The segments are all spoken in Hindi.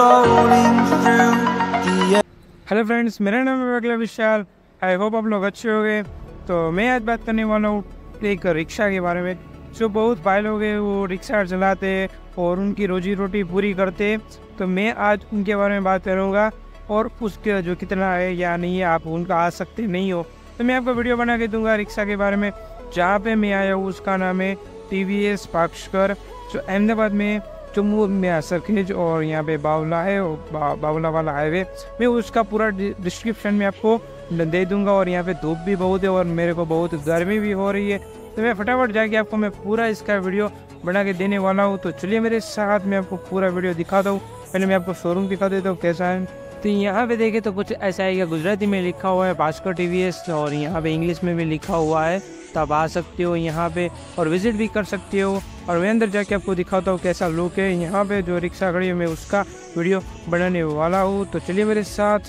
rolling through the hello friends, मेरा नाम है अगला विशाल। आई होप आप लोग अच्छे होंगे। तो मैं आज बात करने वाला हूँ एक रिक्शा के बारे में। जो बहुत भाई लोग हैं वो रिक्शा चलाते हैं और उनकी रोजी रोटी पूरी करते हैं। तो मैं आज उनके बारे में बात करूँगा और उसके जो कितना है या नहीं है, आप उनका आ सकते नहीं हो तो मैं आपको वीडियो बना के दूंगा रिक्शा के बारे में। जहाँ पे मैं आया हूँ उसका नाम है TVS पाक्षकर, जो अहमदाबाद में जम्मू में सर्किल और यहाँ पे बावला है और बावला वाला हाईवे। मैं उसका पूरा डिस्क्रिप्शन में आपको दे दूंगा। और यहाँ पे धूप भी बहुत है और मेरे को बहुत गर्मी भी हो रही है, तो मैं फटाफट जाके आपको मैं पूरा इसका वीडियो बना के देने वाला हूँ। तो चलिए मेरे साथ में आपको पूरा वीडियो दिखाता हूँ। पहले मैं आपको शोरूम दिखा देता हूँ कैसा है। तो यहाँ पे देखे तो कुछ ऐसा है, गुजराती में लिखा हुआ है भास्कर TVS और यहाँ पे इंग्लिश में भी लिखा हुआ है। तो आप आ सकते हो यहाँ पे और विजिट भी कर सकते हो। और मैं अंदर जाके आपको दिखाता हूँ कैसा लुक है। यहाँ पे जो रिक्शा खड़ी है मैं उसका वीडियो बनाने वाला हूँ, तो चलिए मेरे साथ।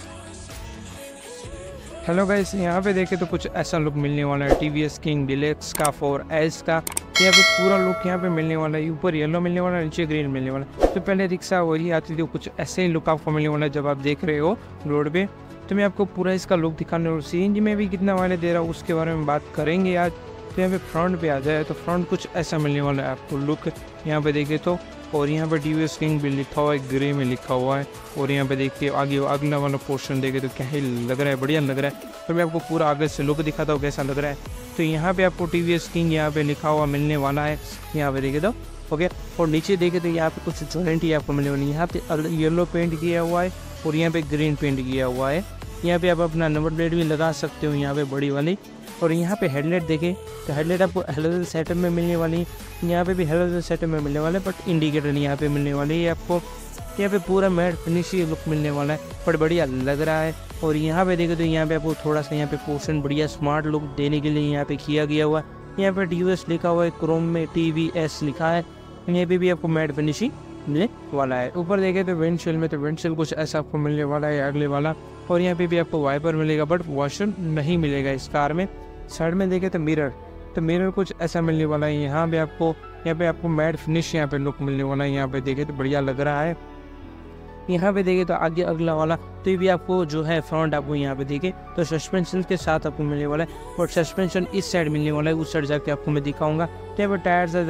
हेलो गाइस, यहाँ पे देखे तो कुछ ऐसा लुक मिलने वाला है TVS किंग डिलेक्स का 4S का। यहाँ पे पूरा लुक यहाँ पे मिलने वाला है। ऊपर येलो मिलने वाला है, नीचे ग्रीन मिलने वाला है। तो पहले रिक्शा वही आती थी, कुछ ऐसे ही लुक आपको मिलने वाला है जब आप देख रहे हो रोड पे। तो मैं आपको पूरा इसका लुक दिखाने और CNG में भी कितना वाले दे रहा हूँ उसके बारे में बात करेंगे आज। तो यहाँ पे फ्रंट पे आ जाए तो फ्रंट कुछ ऐसा मिलने वाला है आपको लुक यहाँ पे देखे तो। और यहाँ पे TVS किंग भी लिखा हुआ है, ग्रे में लिखा हुआ है। और यहाँ पे देखिए आगे अगला वाला पोर्शन देखे तो क्या ही लग रहा है, बढ़िया लग रहा है। तो मैं आपको पूरा आगे से लुक दिखाता हूँ कैसा लग रहा है। तो यहाँ पे आपको TVS किंग यहाँ पे लिखा हुआ मिलने वाला है, यहाँ पे देखे तो ओके। और नीचे देखे तो यहाँ पे कुछ जॉइंट ही आपको मिलने वाली है। यहाँ पे येलो पेंट किया हुआ है और यहाँ पे ग्रीन पेंट किया हुआ है। यहाँ पे आप अपना नंबर प्लेट भी लगा सकते हो यहाँ पे बड़ी वाली। और यहाँ पे हेडलाइट देखें तो हेडलाइट आपको हेलोजन सेटअप में मिलने वाली है। यहाँ पे भी हेलोजन सेटअप में मिलने वाला है, बट इंडिकेटर नहीं यहाँ पे मिलने वाली है आपको। यहाँ पे पूरा मैट फिनिश लुक मिलने वाला है, बट बढ़िया लग रहा है। और यहाँ पे देखें तो यहाँ पे आपको थोड़ा सा यहाँ पे पोर्शन बढ़िया स्मार्ट लुक देने के लिए यहाँ पे किया गया हुआ है। यहाँ पे TVS लिखा हुआ है, क्रोम में TVS लिखा है। यहाँ पे भी आपको मैट फिनिशिंग मिलने वाला है। ऊपर देखें तो विंडशील्ड में तो विंडशील्ड कुछ ऐसा आपको मिलने वाला है अगले वाला। और यहाँ पे भी आपको वाइपर मिलेगा, बट वॉशर नहीं मिलेगा इस कार में। साइड में देखें तो मिरर कुछ ऐसा मिलने वाला है। यहाँ पे आपको मैट फिनिश यहाँ पे लुक मिलने वाला है। यहाँ पे देखें तो बढ़िया लग रहा है। यहाँ पे देखें तो आगे अगला वाला तो ये भी आपको जो है फ्रंट आपको यहाँ पे देखें तो सस्पेंशन के साथ आपको मिलने वाला है। और सस्पेंशन इस साइड मिलने वाला है, उस साइड जाके आपको मैं दिखाऊंगा। तो यहाँ पे टायर से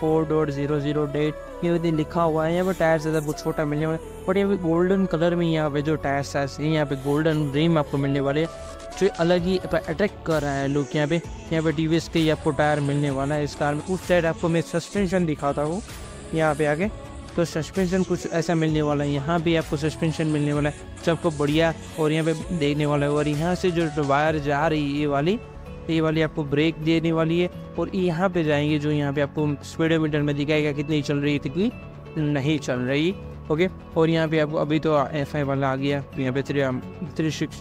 4.00 डेट ये लिखा हुआ है। यहाँ पे टायर से बहुत छोटा मिलने वाला है, बट यहाँ पे गोल्डन कलर में यहाँ पे जो टायर साइज है यहाँ पे गोल्डन रिम आपको मिलने वाले है, जो अलग ही अट्रैक्ट कर रहा है लुक। यहाँ पे TVS के आपको टायर मिलने वाला है इस कार में। उस साइड आपको मैं सस्पेंशन दिखाता हूँ यहाँ पे आगे। तो सस्पेंशन कुछ ऐसा मिलने वाला है। यहाँ भी आपको सस्पेंशन मिलने वाला है सबको बढ़िया। और यहाँ पे देखने वाला है। और यहाँ से जो वायर जा रही है ये वाली आपको ब्रेक देने वाली है। और यहाँ पे जाएंगे जो यहाँ पे आपको स्पीडोमीटर में दिखाएगा कितनी चल रही है कितनी नहीं चल रही। ओके। और यहाँ पे आपको अभी तो FI वाला आ गया, यहाँ पे 360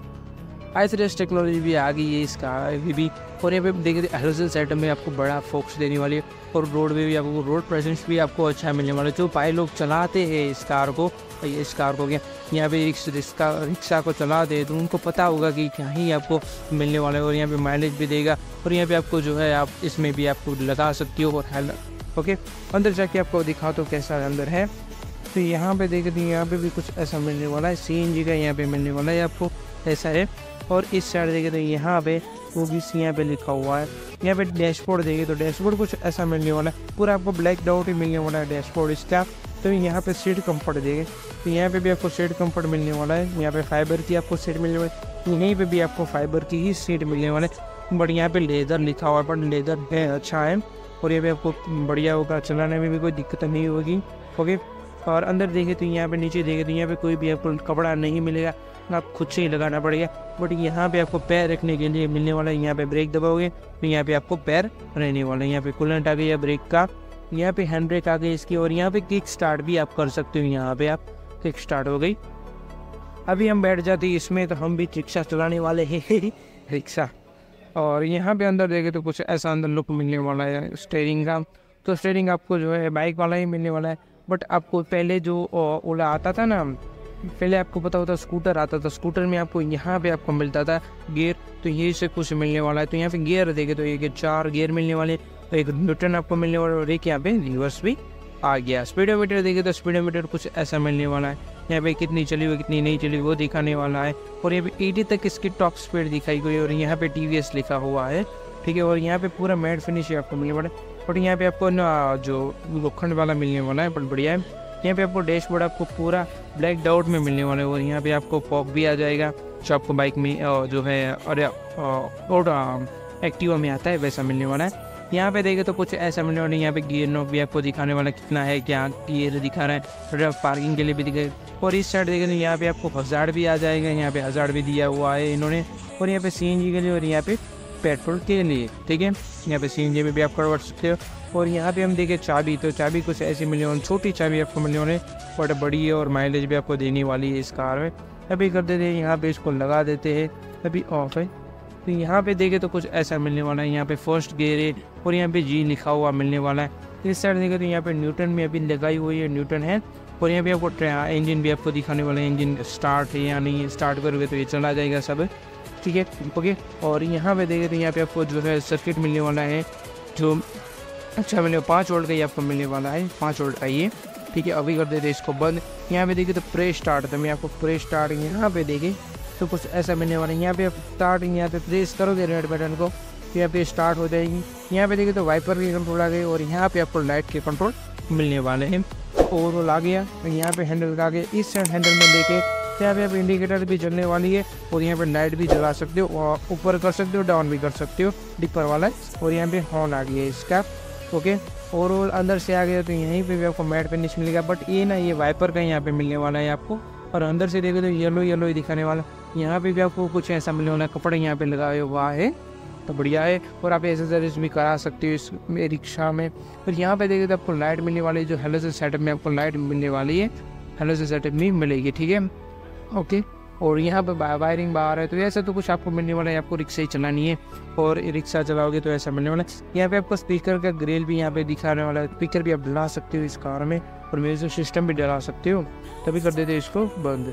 i3S टेक्नोलॉजी भी आ गई है इसका भी। और यहाँ पे देखिए हेलोजन सेटअप में आपको बड़ा फोकस देने वाली है। और रोड पे भी आपको रोड प्रेजेंस भी आपको अच्छा मिलने वाला है। जो भाई लोग चलाते हैं इस कार को क्या यहाँ पे रिक्शा को चलाते हैं तो उनको पता होगा कि क्या ही आपको मिलने वाला है। और यहाँ पे माइलेज भी देगा। और यहाँ पे आपको जो है आप इसमें भी आपको लगा सकती हो। और ओके, अंदर जाके आपको दिखाओ तो कैसा अंदर है। तो यहाँ पे देखे तो यहाँ पे भी कुछ ऐसा मिलने वाला है, CNG का यहाँ पे मिलने वाला है आपको ऐसा है। और इस साइड देखे तो यहाँ पे वो भी यहाँ पे लिखा हुआ है। यहाँ पे डैशबोर्ड देखे तो डैशबोर्ड कुछ ऐसा मिलने वाला है, पूरा आपको ब्लैक डॉट ही मिलने वाला है डैशबोर्ड इसका। तो यहाँ पे सीट कंफर्ट देखे तो यहाँ पे भी आपको सीट कंफर्ट मिलने वाला है। यहाँ पे फाइबर की आपको सीट मिलने वाली है, यहीं पे भी आपको फाइबर की ही सीट मिलने वाले। बट यहाँ पे लेदर लिखा हुआ है, बट लेदर है अच्छा है। और यहाँ पे आपको बढ़िया होगा, चलाने में भी कोई दिक्कत नहीं होगी। ओके। और अंदर देखे तो यहाँ पे नीचे देखे तो यहाँ पे कोई भी आपको कपड़ा नहीं मिलेगा, आप खुद से ही लगाना पड़ेगा। बट यहाँ पे आपको पैर रखने के लिए मिलने वाला है। यहाँ पे ब्रेक दबाओगे तो यहाँ पे आपको पैर रहने वाला है। यहाँ पे कूलेंट आ गया ब्रेक का, यहाँ पे हैंड ब्रेक आ गई इसकी। और यहाँ पे किक स्टार्ट भी आप कर सकते हो। यहाँ पे आप किक स्टार्ट हो गई। अभी हम बैठ जाते हैं इसमें तो हम भी रिक्शा चलाने वाले हैं रिक्शा। और यहाँ पे अंदर देखे तो कुछ ऐसा अंदर लुक मिलने वाला है स्टीयरिंग का। तो स्टीयरिंग आपको जो है बाइक वाला ही मिलने वाला है। बट आपको पहले जो ओला आता था ना, पहले आपको पता होता स्कूटर आता था, स्कूटर में आपको यहाँ पे आपको मिलता था गियर। तो ये से कुछ मिलने वाला है। तो यहाँ पे गियर देखे तो ये 4 गियर मिलने वाले, तो एक न्यूट्रन आपको मिलने वाला और एक यहाँ पे रिवर्स भी आ गया। स्पीडोमीटर देखे तो स्पीडोमीटर कुछ ऐसा मिलने वाला है, यहाँ पे कितनी चली हुई कितनी नहीं चली वो दिखाने वाला है। और यहाँ पे 80 तक इसकी टॉप स्पीड दिखाई गई और यहाँ पे TVS लिखा हुआ है, ठीक है। और यहाँ पे पूरा मैट फिनिश आपको मिलने वाला है। बट यहाँ पे आपको ना जो लोखंड वाला मिलने वाला है, बट बढ़िया है। यहाँ पे आपको डैशबोर्ड आपको पूरा ब्लैक डाउट में मिलने वाला है और यहाँ पे आपको फॉग भी आ जाएगा जो आपको बाइक में जो है और एक्टिवा में आता है वैसा मिलने वाला है। यहाँ पे देखे तो कुछ ऐसा मिलने वाला है। यहाँ पे गियर नॉब भी आपको दिखाने वाला कितना है, क्या गियर दिखा रहा है, पार्किंग के लिए भी दिखे। और इस साइड देखे तो यहाँ पे आपको हज़ार भी आ जाएगा, यहाँ पे हज़ार भी दिया हुआ है इन्होंने। और यहाँ पे CNG के लिए और यहाँ पे पेट्रोल के लिए, ठीक है। यहाँ पे CNG में भी आप करवा सकते हो। और यहाँ पे हम देखें चाबी, तो चाबी कुछ ऐसी मिलने वाली, छोटी चाबी आपको मिलने वाली, बट बड़ी है और माइलेज भी आपको देने वाली है इस कार में। अभी कर देते हैं यहाँ पे, इसको लगा देते हैं, अभी ऑफ है। तो यहाँ पे देखें तो कुछ ऐसा मिलने वाला है। यहाँ पे फर्स्ट गियर है और यहाँ पे G लिखा हुआ मिलने वाला है। इस साइड देखें तो यहाँ पे न्यूटन में अभी लगाई हुई है, न्यूटन है। और यहाँ पे आपको इंजन भी आपको दिखाने वाला है, इंजन स्टार्ट है या नहीं, स्टार्ट करोगे तो ये चला जाएगा सब, ठीक है, ओके। और यहाँ पे देखें तो यहाँ पे आपको जो है सर्किट मिलने वाला है, जो अच्छा मिले 5 वोल्ट का ही आपको मिलने वाला है, 5 वोल्ट का ये, ठीक है। अभी कर देते इसको बंद। यहाँ पे देखिए तो प्रेस स्टार्ट, तो मैं आपको प्रेस स्टार्ट यहाँ पे देखे तो कुछ ऐसा मिलने वाला है। यहाँ पे आप स्टार्ट यहाँ पे प्रेस करोगे रेड बटन को, यहाँ पे स्टार्ट हो जाएगी। यहाँ पे देखिए तो वाइपर के कंट्रोल आ गए और यहाँ पे आपको लाइट के कंट्रोल मिलने वाले हैं। ओवरऑल आ गया। तो यहाँ पे हैंडल आ गया, इस हैंडल में देखे तो यहाँ पे आप इंडिकेटर भी जलने वाली है और यहाँ पे लाइट भी जला सकते हो, और ऊपर कर सकते हो, डाउन भी कर सकते हो, डिपर वाला है। और यहाँ पे हॉर्न आ गया है इसका, ओके। और अंदर से आ गया तो यहीं पे भी आपको मैट फिनिश मिलेगा, बट ये ना ये वाइपर का यहाँ पे मिलने वाला है आपको। और अंदर से देखो तो येलो येलो ही दिखाने वाला, यहाँ पे भी आपको कुछ ऐसा मिलने वाला है, कपड़े यहाँ पे लगाए हुआ है, तो बढ़िया है। और आप एसेसरीज भी करा सकते हो इस रिक्शा में। फिर यहाँ पे देखिए तो आपको लाइट मिलने वाली है, जो हेलोजन सेटअप में आपको लाइट मिलने वाली है, हेलोजन सेटअप में मिलेगी, ठीक है, ओके। और यहाँ पे वायरिंग बाहर है, तो ऐसा तो कुछ आपको मिलने वाला है, आपको रिक्शा ही चलानी है और रिक्शा चलाओगे तो ऐसा मिलने वाला है। यहाँ पे आपको स्पीकर का ग्रिल भी यहाँ पे दिखाने वाला है, स्पीकर भी आप डला सकते हो इस कार में और म्यूजिक सिस्टम भी डला सकते हो। तभी कर देते इसको बंद,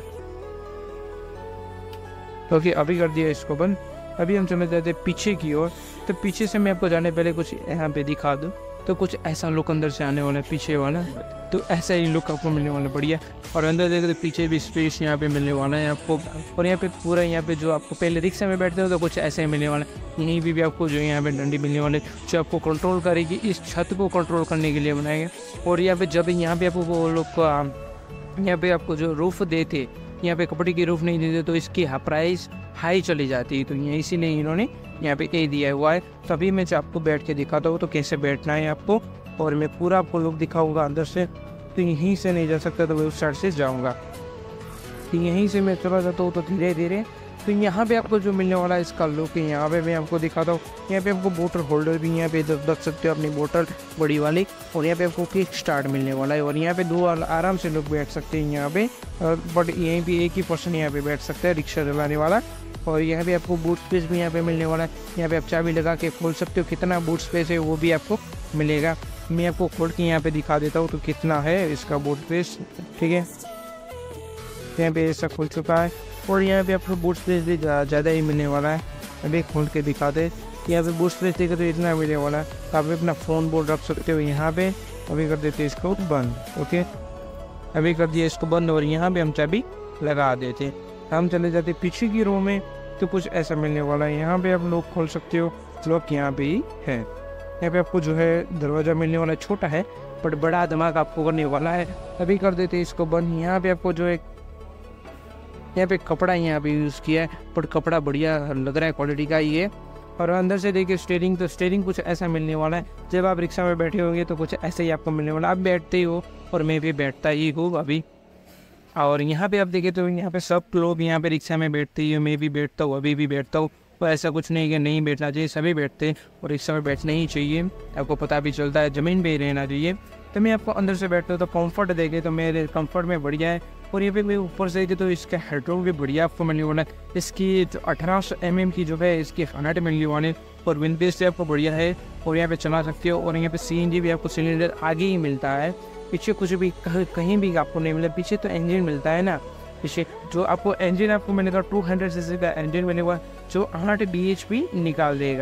ओके। अभी कर दिया इसको बंद। अभी हम चले जाते पीछे की ओर। तो पीछे से मैं आपको जाने पहले कुछ यहाँ पे दिखा दूँ, तो कुछ ऐसा लुक अंदर से आने वाला है पीछे वाला, तो ऐसा ही लुक आपको मिलने वाला है, बढ़िया। और अंदर देखे तो पीछे भी स्पेस यहाँ पे मिलने वाला है आपको। और यहाँ पे पूरा यहाँ पे जो आपको पहले रिक्शा में बैठते हो तो कुछ ऐसा ही मिलने वाला है। यहीं भी आपको जो यहाँ पे डंडी मिलने वाले, जो आपको कंट्रोल करेगी, इस छत को कंट्रोल करने के लिए बनाएंगे। और यहाँ पे जब यहाँ पे आपको वो लोग यहाँ पे आपको जो रूफ देते, यहाँ पे कपड़े की रूफ नहीं देते तो इसकी प्राइस हाई चली जाती है, तो ये इसीलिए इन्होंने यहाँ पे ए दिया हुआ है। तभी मैं आपको बैठ के दिखाता हूँ तो कैसे बैठना है आपको, और मैं पूरा आपको लुक दिखाऊंगा अंदर से। तो यहीं से नहीं जा सकता तो मैं उस साइड से जाऊँगा, तो यहीं से मैं चला जाता हूँ तो धीरे धीरे। तो यहाँ पे आपको जो मिलने वाला है इसका लुक है, यहाँ पे मैं आपको दिखाता हूँ। यहाँ पे आपको बोतल होल्डर भी यहाँ पे रख सकते हो अपनी बोतल बड़ी वाली, और यहाँ पे आपको किक स्टार्ट मिलने वाला है। और यहाँ पे 2 आराम से लोग बैठ सकते हैं यहाँ पे, बट यहीं पे एक ही पर्सन यहाँ पे बैठ सकता है रिक्शा चलाने वाला। और यहाँ पे आपको बूट स्पेस भी यहाँ पे मिलने वाला है, यहाँ पे आप चाबी लगा के खोल सकते हो, कितना बूट स्पेस है वो भी आपको मिलेगा। मैं आपको खोल के यहाँ पे दिखा देता हूँ तो कितना है इसका बूट स्पेस, ठीक है। यहाँ पे ऐसा खुल चुका है और यहाँ पे आपको बूट स्पेस भी ज़्यादा ही मिलने वाला है। अभी खोल के दिखा दे, यहाँ पे बूट स्पेस देखे तो इतना मिलने वाला है, तो आप अपना फ़ोन बोर्ड रख सकते हो यहाँ पे। अभी कर देते इसको बंद, ओके। अभी कर दिया इसको बंद और यहाँ पे हम चाबी लगा देते। हम चले जाते पीछे की रो में, तो कुछ ऐसा मिलने वाला है। यहाँ पे आप लोग खोल सकते हो, लॉक यहाँ पे ही है। यहाँ पे आपको जो है दरवाज़ा मिलने वाला है, छोटा है बट बड़ा दिमाग आपको करने वाला है। अभी कर देते इसको बंद। यहाँ पे आपको जो है यहाँ पे कपड़ा यहाँ पे यूज़ किया है, बट कपड़ा बढ़िया लग रहा है, क्वालिटी का ही है। और अंदर से देखिए स्टीयरिंग, तो स्टीयरिंग कुछ ऐसा मिलने वाला है, जब आप रिक्शा में बैठे होंगे तो कुछ ऐसे ही आपको मिलने वाला। आप बैठते ही हो और मैं भी बैठता ही हूँ अभी। और यहाँ पे आप देखें तो यहाँ पे सब लोग यहाँ पे रिक्शा में बैठते ही हो, मैं भी बैठता हूँ, अभी भी बैठता हूँ। तो ऐसा कुछ नहीं कि नहीं बैठना चाहिए, सभी बैठते हैं और रिक्शा में बैठना ही चाहिए। आपको पता भी चलता है, ज़मीन पे ही रहना चाहिए। तो मैं आपको अंदर से बैठता हूँ तो कंफर्ट देखे तो मेरे कंफर्ट में बढ़िया है। और ये पे मैं ऊपर से देखे तो इसका हेडरूम भी बढ़िया आपको मिलने वाला है। इसकी 1800 mm की जो है इसकी फनाट मिलने वाले है और विंड बेस से आपको बढ़िया है और यहाँ पे चला सकते हो। और यहाँ पे CNG भी आपको सिलेंडर आगे ही मिलता है, पीछे कुछ भी कहीं भी आपको नहीं मिला। पीछे तो इंजन मिलता है ना, पीछे जो आपको इंजन आपको मिलेगा 200 cc का इंजन मिलेगा जो 8 bhp निकाल देगा।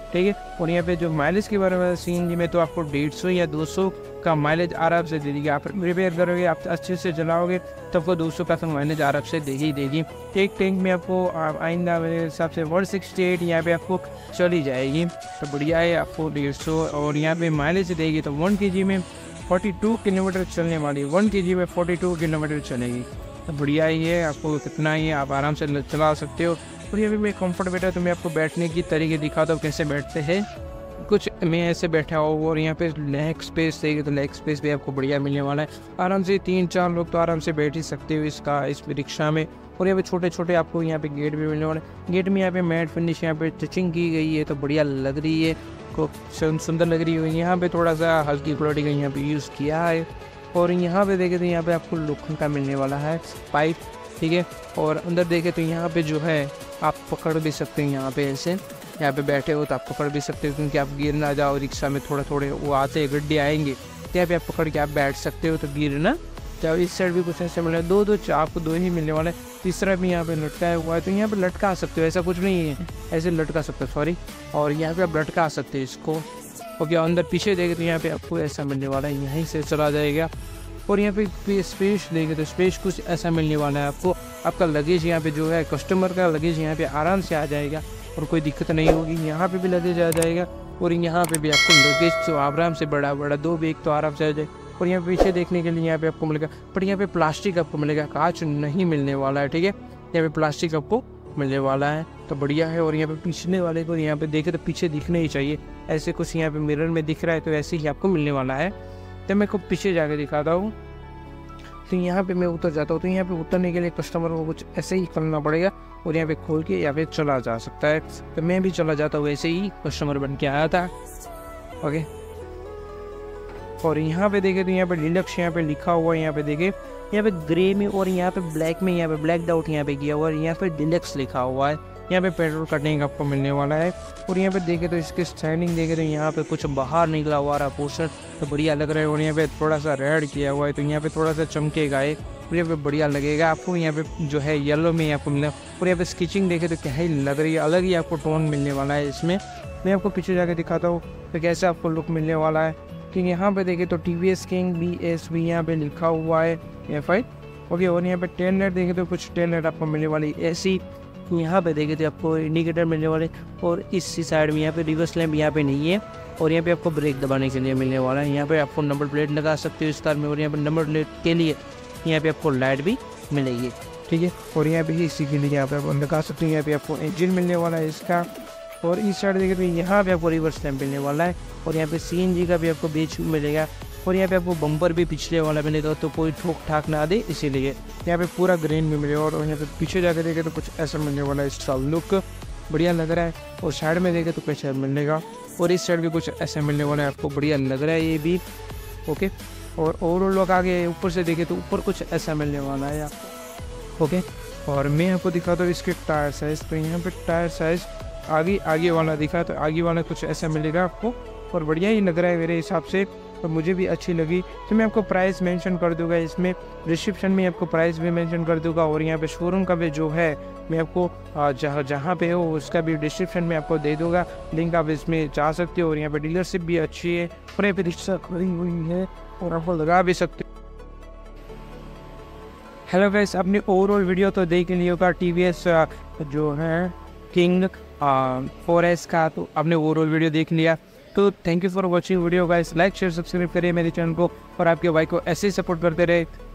ठीक है। और यहाँ पे जो माइलेज के बारे में CNG में तो आपको 150 या 200 का माइलेज आराम से दे देगी। आप रिपेयर करोगे, आप अच्छे से चलाओगे तो आपको 200 का तो माइलेज आराम से दे ही देगी। एक टैंक में आपको आइंदा मेरे हिसाब से 168 यहाँ पे आपको चली जाएगी, तो बढ़िया है। आपको 150 और यहाँ पे माइलेज देगी तो 1 kg में 42 किलोमीटर चलने वाली, 1 kg में 42 किलोमीटर चलेगी, तो बढ़िया ही है। आपको कितना ही आप आराम से चला सकते हो। और ये भी मैं कंफर्ट बैठा तो मैं आपको बैठने की तरीके दिखाता हूँ कैसे बैठते हैं। कुछ मैं ऐसे बैठा हूँ और यहाँ पे लेग स्पेस देगी तो लेग स्पेस भी आपको बढ़िया मिलने वाला है। आराम से 3-4 लोग तो आराम से बैठ ही सकते हो इस रिक्शा में। और यहाँ पे छोटे छोटे आपको यहाँ पे गेट भी मिलने वाले हैं। गेट में यहाँ पे मैट फिनिश यहाँ पे टचिंग की गई है, तो बढ़िया लग रही है, को सुंदर लग रही है। यहाँ पे थोड़ा सा हल्की क्वालिटी का यहाँ पे यूज़ किया है। और यहाँ पे देखे तो यहाँ पे आपको लोखंड का मिलने वाला है पाइप, ठीक है। और अंदर देखे तो यहाँ पे जो है आप पकड़ भी सकते हैं, यहाँ पे ऐसे यहाँ पे बैठे हो तो आप पकड़ भी सकते हो, क्योंकि आप गिर ना जाओ। रिक्शा में थोड़े वो आते हैं गड्ढे आएंगे, तो यहाँ पे आप पकड़ के आप बैठ सकते हो तो गिर ना जाओ। इस साइड भी कुछ ऐसे मिले, दो आपको 2 ही मिलने वाला है। तीसरा भी यहाँ पे लटकाया हुआ है, तो यहाँ पे लटका सकते हो, ऐसा कुछ नहीं है, ऐसे लटका सकते हो, सॉरी। और यहाँ पे आप लटका सकते हो इसको। ओके, अंदर पीछे देखे तो यहाँ पे आपको ऐसा मिलने वाला है, यहीं से चला जाएगा। और यहाँ पे स्पेस देखे तो स्पेस कुछ ऐसा मिलने वाला है आपको। आपका लगेज यहाँ पे जो है कस्टमर का लगेज यहाँ पे आराम से आ जाएगा और कोई दिक्कत नहीं होगी। यहाँ पे भी लगेज आ जाएगा और यहाँ पे भी आपको लगेज तो आराम से बड़ा 2 बैग तो आराम से आ जाए। और यहाँ पीछे देखने के लिए यहाँ पे आपको मिलेगा, पर यहाँ पे प्लास्टिक आपको मिलेगा, कांच नहीं मिलने वाला है, ठीक है। यहाँ पे प्लास्टिक आपको मिलने वाला है, तो बढ़िया है। और यहाँ पे पिछले वाले को यहाँ पे देखे तो पीछे दिखना ही चाहिए, ऐसे कुछ यहाँ पे मिरर में दिख रहा है तो ऐसे ही आपको मिलने वाला है। तो मैं को पीछे जाके दिखाता हूँ। तो यहाँ पे मैं उतर जाता हूँ, तो यहाँ पे उतरने के लिए कस्टमर को कुछ ऐसे ही करना पड़ेगा और यहाँ पे खोल के यहाँ पे चला जा सकता है। तो मैं भी चला जाता हूँ, ऐसे ही कस्टमर बन के आया था। ओके, और यहाँ पे देखे तो यहाँ पे डिलक्स यहाँ पे लिखा हुआ है, यहाँ पे देखे यहाँ पे ग्रे में और यहाँ पे ब्लैक में, यहाँ पे ब्लैक डाउट यहाँ पे किया हुआ है, यहाँ पे डिलक्स लिखा हुआ है। यहाँ पे पेट्रोल कटिंग आपको मिलने वाला है। और यहाँ पे देखे तो इसके स्टैंडिंग देखे तो यहाँ पे कुछ बाहर निकला हुआ रहा पोर्शन, तो बढ़िया लग रहा है। और यहाँ पे थोड़ा सा रेड किया हुआ है, तो यहाँ पे थोड़ा सा चमकेगा है, यहाँ पे बढ़िया लगेगा आपको। यहाँ पे जो है येलो में आपको मिला। और यहाँ पे स्केचिंग देखे तो क्या ही लग रही है, अलग ही आपको टोन मिलने वाला है इसमें। मैं आपको पीछे जाके दिखाता हूँ तो कैसे आपको लुक मिलने वाला है। कि यहाँ पे देखे तो TVS किंग BSV यहाँ पे लिखा हुआ है F5। ओके, और यहाँ पे टेल लाइट देखे तो कुछ टेल लाइट आपको मिलने वाली ऐसी। यहाँ पे देखे तो आपको इंडिकेटर मिलने वाले। और इसी साइड में यहाँ पे रिवर्स लैम्प यहाँ पे नहीं है। और यहाँ पे आपको ब्रेक दबाने के लिए मिलने वाला है। यहाँ पे आपको नंबर प्लेट लगा सकते हो इस कार में। और यहाँ पे नंबर प्लेट के लिए यहाँ पे आपको लाइट भी मिलेगी, ठीक है। और यहाँ पे इसी के लिए यहाँ पे आप लगा सकते हो। यहाँ पे आपको इंजन मिलने वाला है इसका। और इस साइड देखे तो यहाँ पे आपको रिवर्स लैम्प मिलने वाला है। और यहाँ पे CNG का भी आपको बीच मिलेगा। और यहाँ पे आपको बम्पर भी पिछले वाला मिलेगा, तो कोई ठोक ठाक ना दे, इसीलिए यहाँ पे पूरा ग्रीन में मिलेगा। और यहाँ पे पीछे जाकर देखे तो कुछ ऐसा मिलने वाला है, इसका लुक बढ़िया लग रहा है। और साइड में देखे तो कुछ ऐसा मिलेगा। और इस साइड भी कुछ ऐसा मिलने वाला है, आपको बढ़िया लग रहा है ये भी। ओके, और ओवरऑल लोग आगे ऊपर से देखे तो ऊपर कुछ ऐसा मिलने वाला है आपको। ओके, और मैं आपको दिखाता हूँ इसके टायर साइज़। तो यहाँ पे टायर साइज़ आगे वाला दिखा, तो आगे वाला कुछ ऐसा मिलेगा आपको। और बढ़िया ही लग रहा है मेरे हिसाब से, तो मुझे भी अच्छी लगी। तो मैं आपको प्राइस मेंशन कर दूंगा, इसमें डिस्क्रिप्शन में आपको प्राइस भी मेंशन कर दूंगा। और यहाँ पे शोरूम का भी जो है मैं आपको जहाँ पे हो उसका भी डिस्क्रिप्शन में आपको दे दूंगा लिंक, आप इसमें जा सकते हो। और यहाँ पे डीलरशिप भी अच्छी है, और यहाँ पे रिक्शा खड़ी हुई है और आपको लगा भी सकते हो। हेलो गाइस, अपनी ओवरऑल वीडियो तो देख लिया होगा TVS जो है किंग 4S का, तो आपने ओवरऑल वीडियो देख लिया। तो thank you for watching video guys. Like share subscribe करिए मेरे चैनल को, और आपके भाई को ऐसे ही सपोर्ट करते रहे।